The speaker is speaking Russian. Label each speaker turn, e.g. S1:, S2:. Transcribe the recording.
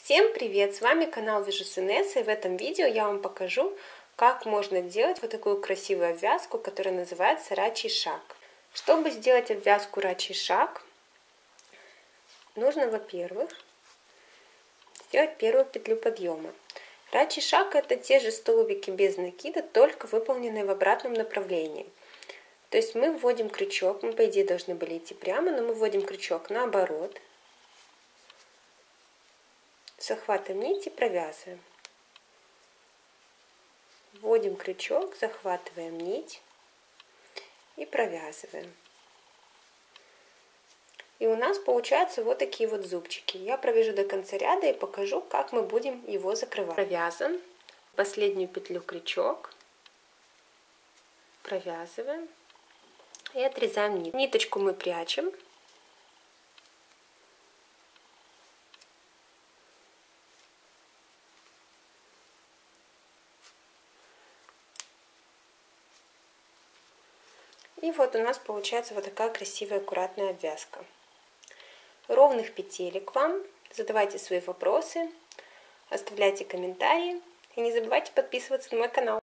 S1: Всем привет! С вами канал Вяжу с Инессой, и в этом видео я вам покажу, как можно делать вот такую красивую обвязку, которая называется рачий шаг. Чтобы сделать обвязку рачий шаг, нужно, во-первых, сделать первую петлю подъема. Рачий шаг — это те же столбики без накида, только выполненные в обратном направлении. То есть мы вводим крючок, мы по идее должны были идти прямо, но мы вводим крючок наоборот. Захватываем нить и провязываем. Вводим крючок, захватываем нить и провязываем. И у нас получаются вот такие вот зубчики. Я провяжу до конца ряда и покажу, как мы будем его закрывать. Провязан. Последнюю петлю крючок. Провязываем. И отрезаем нить. Ниточку мы прячем. И вот у нас получается вот такая красивая аккуратная обвязка. Ровных петелек вам. Задавайте свои вопросы, оставляйте комментарии и не забывайте подписываться на мой канал.